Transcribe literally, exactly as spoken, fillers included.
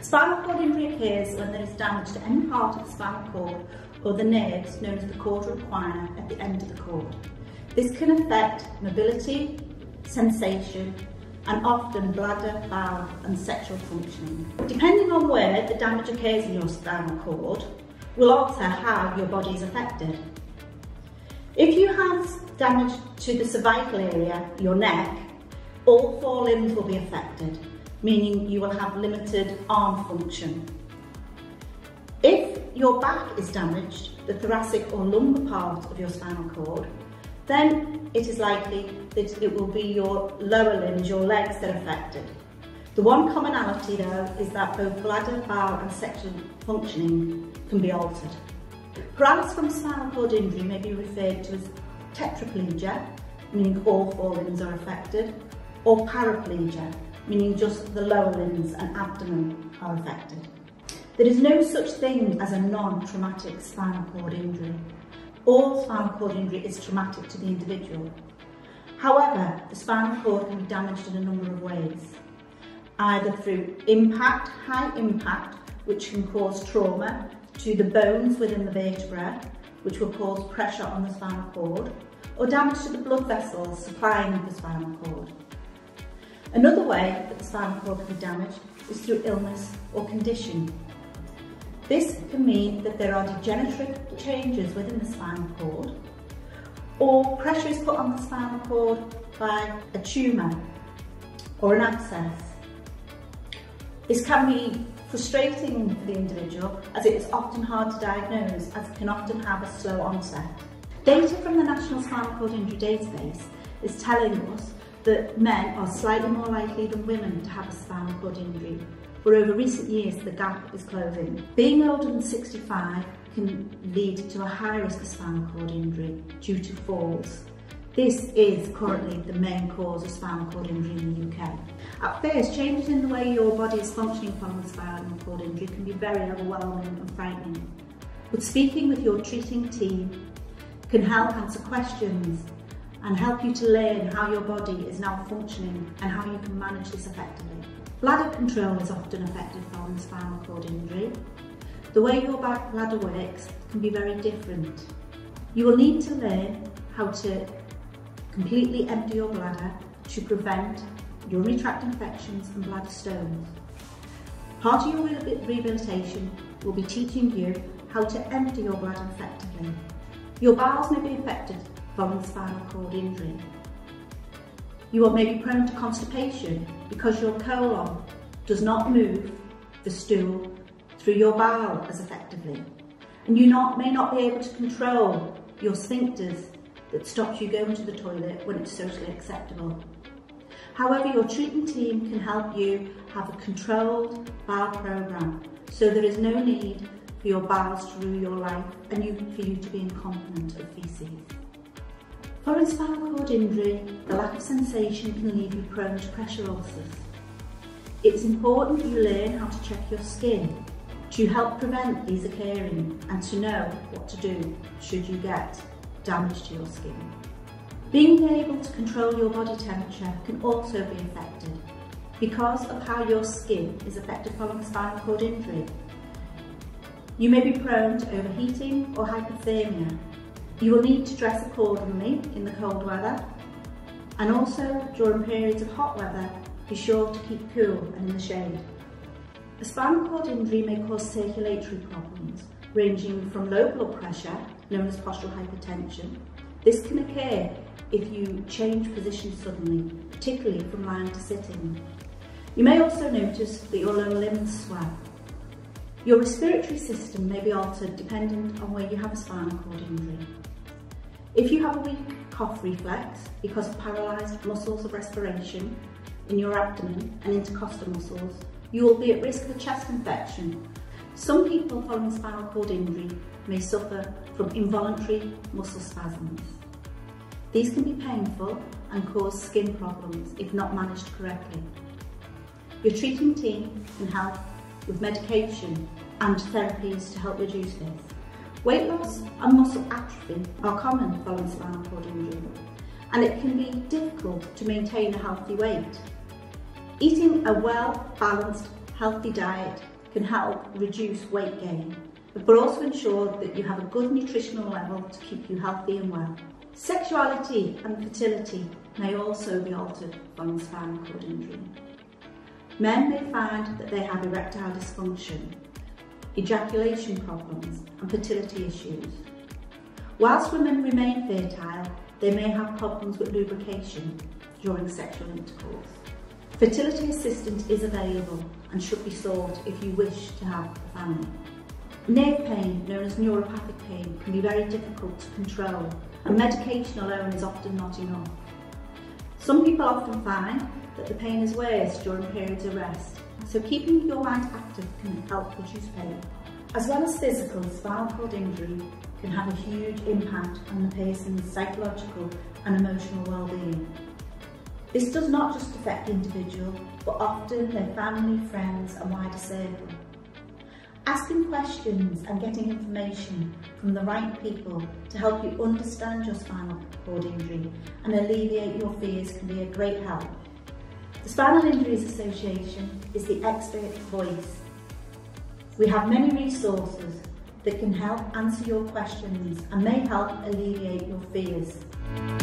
Spinal cord injury occurs when there is damage to any part of the spinal cord or the nerves known as the caudal equina at the end of the cord. This can affect mobility, sensation, and often bladder, bowel and sexual functioning. Depending on where the damage occurs in your spinal cord will alter how your body is affected. If you have damage to the cervical area, your neck, all four limbs will be affected, meaning you will have limited arm function. If your back is damaged, the thoracic or lumbar part of your spinal cord, then it is likely that it will be your lower limbs, your legs, that are affected. The one commonality though is that both bladder, bowel and sexual functioning can be altered. Paralysis from spinal cord injury may be referred to as tetraplegia, meaning all four limbs are affected, or paraplegia, meaning just the lower limbs and abdomen are affected. There is no such thing as a non-traumatic spinal cord injury. All spinal cord injury is traumatic to the individual. However, the spinal cord can be damaged in a number of ways, either through impact, high impact, which can cause trauma to the bones within the vertebra, which will cause pressure on the spinal cord, or damage to the blood vessels supplying the spinal cord. Another way that the spinal cord can be damaged is through illness or condition. This can mean that there are degenerative changes within the spinal cord, or pressure is put on the spinal cord by a tumour or an abscess. This can be frustrating for the individual, as it is often hard to diagnose, as it can often have a slow onset. Data from the National Spinal Cord Injury Database is telling us that men are slightly more likely than women to have a spinal cord injury, but over recent years the gap is closing. Being older than sixty-five can lead to a high risk of spinal cord injury due to falls. This is currently the main cause of spinal cord injury in the U K. At first, changes in the way your body is functioning following spinal cord injury can be very overwhelming and frightening. But speaking with your treating team can help answer questions and help you to learn how your body is now functioning and how you can manage this effectively. Bladder control is often affected following spinal cord injury. The way your bladder works can be very different. You will need to learn how to completely empty your bladder to prevent urinary tract infections and bladder stones. Part of your rehabilitation will be teaching you how to empty your bladder effectively. Your bowels may be affected following spinal cord injury. You may be prone to constipation because your colon does not move the stool through your bowel as effectively, and you not, may not be able to control your sphincters that stops you going to the toilet when it's socially acceptable. However, your treatment team can help you have a controlled bowel program, so there is no need for your bowels to rule your life and you, for you to be incontinent of faeces. Following spinal cord injury, the lack of sensation can leave you prone to pressure ulcers. It's important you learn how to check your skin to help prevent these occurring and to know what to do should you get damage to your skin. Being able to control your body temperature can also be affected because of how your skin is affected following spinal cord injury. You may be prone to overheating or hypothermia. You will need to dress accordingly in the cold weather, and also during periods of hot weather, be sure to keep cool and in the shade. A spinal cord injury may cause circulatory problems, ranging from low blood pressure, known as postural hypertension. This can occur if you change position suddenly, particularly from lying to sitting. You may also notice that your lower limbs swell. Your respiratory system may be altered dependent on where you have a spinal cord injury. If you have a weak cough reflex because of paralysed muscles of respiration in your abdomen and intercostal muscles, you will be at risk of a chest infection. Some people following spinal cord injury may suffer from involuntary muscle spasms. These can be painful and cause skin problems if not managed correctly. Your treating team can help with medication and therapies to help reduce this. Weight loss and muscle atrophy are common following spinal cord injury, and it can be difficult to maintain a healthy weight. Eating a well-balanced, healthy diet can help reduce weight gain, but also ensure that you have a good nutritional level to keep you healthy and well. Sexuality and fertility may also be altered following spinal cord injury. Men may find that they have erectile dysfunction, ejaculation problems and fertility issues. Whilst women remain fertile, they may have problems with lubrication during sexual intercourse. Fertility assistance is available and should be sought if you wish to have a family. Nerve pain, known as neuropathic pain, can be very difficult to control, and medication alone is often not enough. Some people often find that the pain is worse during periods of rest, so keeping your mind active can help reduce pain. As well as physical, spinal cord injury can have a huge impact on the person's psychological and emotional well-being. This does not just affect the individual, but often their family, friends and wider circle. Asking questions and getting information from the right people to help you understand your spinal cord injury and alleviate your fears can be a great help. The Spinal Injuries Association is the expert voice. We have many resources that can help answer your questions and may help alleviate your fears.